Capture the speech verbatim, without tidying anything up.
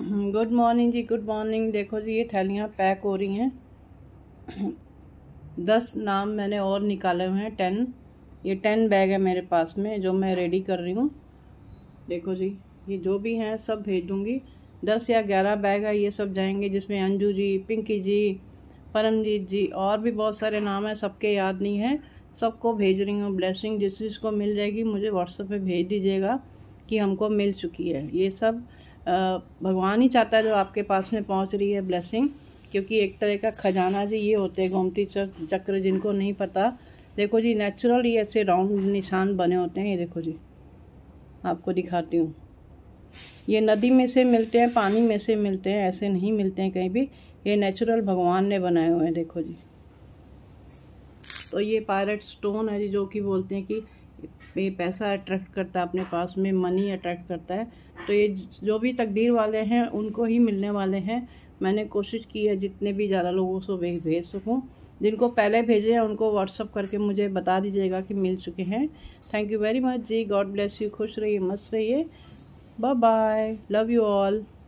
Good morning जी, good morning. देखो जी, ये थैलियाँ पैक हो रही हैं। दस नाम मैंने और निकाले हुए हैं, टेन। ये टेन बैग है मेरे पास में जो मैं रेडी कर रही हूँ। देखो जी, ये जो भी हैं सब भेज दूँगी। दस या ग्यारह बैग है, ये सब जाएंगे, जिसमें अंजू जी, पिंकी जी, परमजीत जी और भी बहुत सारे नाम हैं, सबके याद नहीं है। सबको भेज रही हूँ ब्लेसिंग। जिस जिसको मिल जाएगी मुझे व्हाट्सएप पे भेज दीजिएगा कि हमको मिल चुकी है। ये सब भगवान ही चाहता है जो आपके पास में पहुंच रही है ब्लेसिंग, क्योंकि एक तरह का खजाना जी ये होते हैं गोमती चक्र। जिनको नहीं पता, देखो जी, नेचुरल ये ऐसे राउंड निशान बने होते हैं। ये देखो जी, आपको दिखाती हूँ। ये नदी में से मिलते हैं, पानी में से मिलते हैं, ऐसे नहीं मिलते हैं कहीं भी। ये नेचुरल भगवान ने बनाए हुए हैं। देखो जी, तो ये पायरेट स्टोन है जी, जो कि बोलते हैं कि ये पैसा अट्रैक्ट करता है, अपने पास में मनी अट्रैक्ट करता है। तो ये जो भी तकदीर वाले हैं उनको ही मिलने वाले हैं। मैंने कोशिश की है जितने भी ज़्यादा लोगों को भेज भेज सकूँ। जिनको पहले भेजे हैं उनको व्हाट्सअप करके मुझे बता दीजिएगा कि मिल चुके हैं। थैंक यू वेरी मच जी। God bless you. खुश रहिए, मस्त रहिए। Bye bye. Love you all.